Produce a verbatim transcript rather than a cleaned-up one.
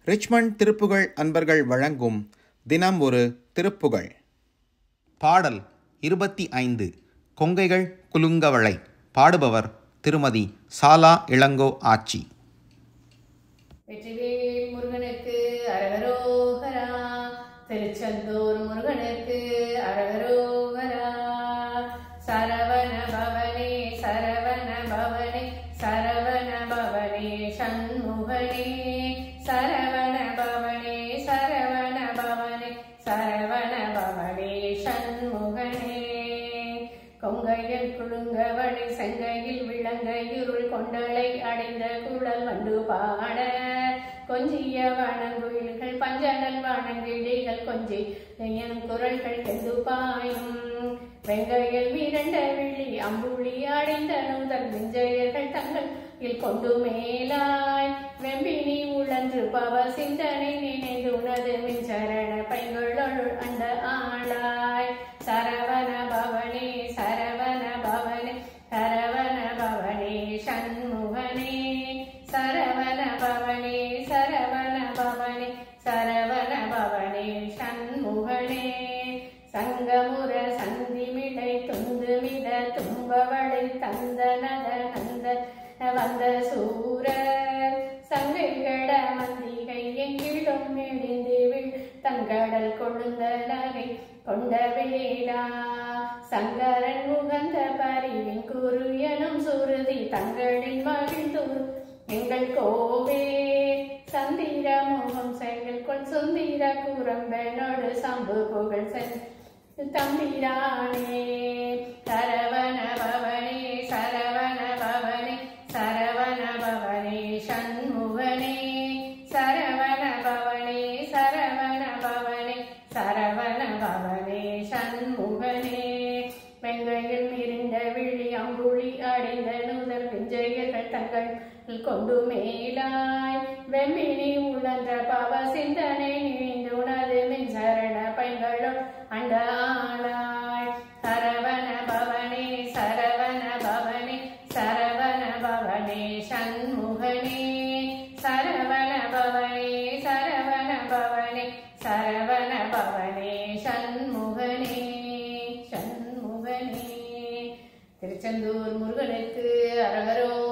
Richmond Thiruppugazh அன்பர்கள் வழங்கும் தினம் ஒரு திருப்புகழ். பாடல் இருபத்தி ஐந்து. கொங்கைகள் குலுங்கவளை. பாடுபவர் திருமதி சாலா இளங்கோ ஆச்சி. வெற்றிவேல் முருகனுக்கு அரகரோகரா, திருச்செந்தூர் முருகனுக்கு அரகரோகரா. சரவண பவனே சரவண பவனே சரவண பவனே சண்முகனே, சரவண பவனே சரவண பவனே சரவண பவனே சண்முகனே. கொங்கையில் குலுங்கவளை செங்கையில் விளங்க இருள் கொண்டலை அடைந்த குழல் வந்து பாட, கொஞ்சிய வனங்குயில்கள் பஞ்சனல் வனங்கிளிகள் கொஞ்சி என் குரல்கள் கெந்து பாயும். வெங்கையில் விரண்ட விழி அம்புலி அடைந்த நூதல் விஞ்சையர்கள் தங்கள் கொண்டு மேலாய், வெம்பினி உழன்று பவ சிந்தனை நினைந்து உனது மின்சரண பைங்களொள் அண்ட ஆளாய். சரவண பவனே சரவண பவனே சரவண பவனே சண்முகனே, சரவண பவனே சரவண பவனே சரவண பவனே சண்முகனே. சங்கமுர சந்திமிடை துந்துமிட தும்பவளை தந்தனத நந்த வந்த சூரர், சங்கைகட மந்திகை எங்கிலும் இடிந்துவிழ் தங்கடல் கொழுந்த நகை கொண்ட வேளா. சங்கரன் உகந்த பரிவின் குரு எனும் சுருதி தங்களின் மகிழ்ந்தூர் எங்கள் கோவே. சந்திர மோகம் செயல் கொள் சுந்திர கூரம்பனோடு சம்பு புகழ் சென் தம்பிரானே. சரவண பவனே சரவண பவனே சரவண பவனே சண்முகனே, சரவண பவனே சரவண பவனே சரவண பவனே சண்முகனே. வெங்கையில் மிரிந்த விழி அம்புலி அடைந்த நூதல் விஞ்சையர்கள் தங்கள் கொண்டு மேலாய், வெம்பினி உழன்ற பவ சிந்தனை நினைந்து உனது மின் சரண பைங்களும் அண்ட ஆளாய். சரவண பவனே சரவண பவனே சரவண பவனே சண்முகனே, சரவண பவனே சரவண பவனே சரவண பவனே சண்முகனே சண்முகனே. திருச்செந்தூர் முருகனுக்கு அரகரோ